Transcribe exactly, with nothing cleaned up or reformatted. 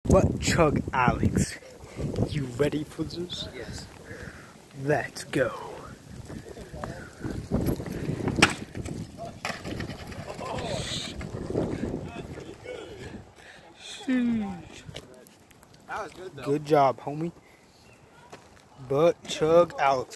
Butt Chug Alex. You ready for this? Yes. Let's go. That was good though. Good job, homie. Butt Chug Alex.